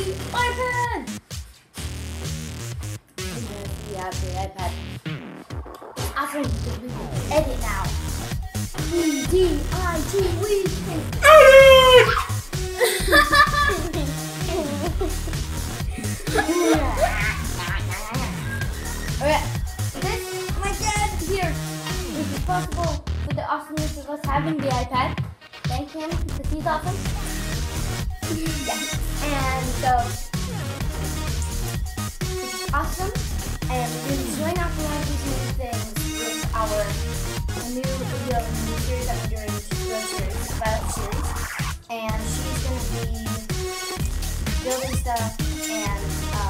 the iPad! We have the iPad. Awesome, because we can edit now. E-D-I-T, we can edit! Alright, this, my dad here. This is possible for the awesomeness of us having the iPad. Thank him, because he's awesome. Yeah, and so, it's awesome. And we're going to join up a lot of these new things with our new video and new series that we're doing, Road Series, Violet Series. And she's going to be building stuff and,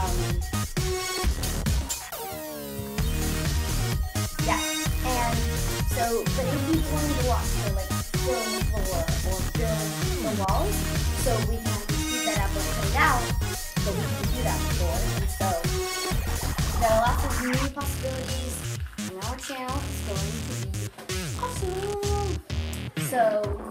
yeah. And so, but it would be fun to watch her, like, fill the floor or fill the walls. So we can speed that up or cut it out, so we can do that before. And so, there are lots of new possibilities, and our channel is going to be awesome. So,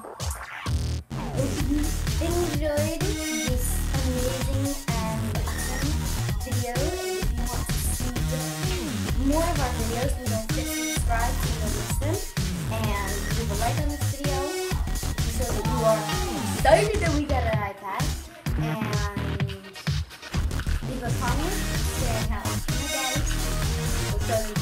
if you enjoyed this amazing and awesome video, if you want to see more of our videos, then don't forget to subscribe so you'll miss them, and leave a like on this video to show that you are excited that we got an iPad, and leave a comment saying how awesome you guys.